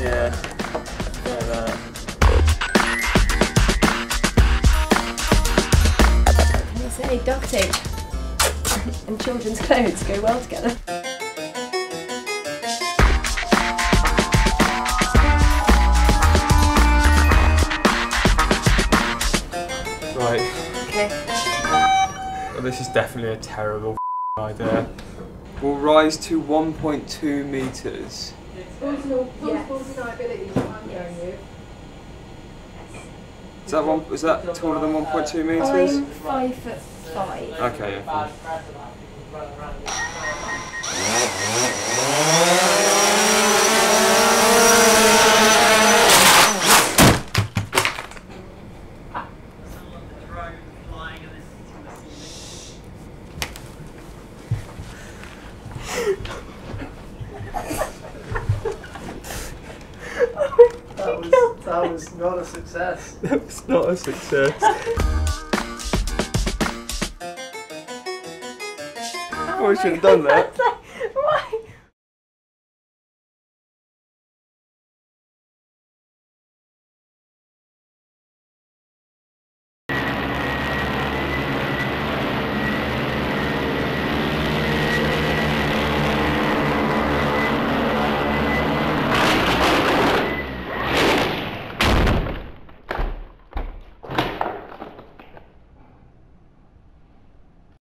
Yeah. Like that. Can you say duct tape and children's clothes go well together? Right. Okay. Well, this is definitely a terrible idea. We'll rise to 1.2 metres. Is that taller than 1.2 metres? I'm 5'5". Okay, yeah, fine. That was not a success. That was not a success. Oh, we should have done that.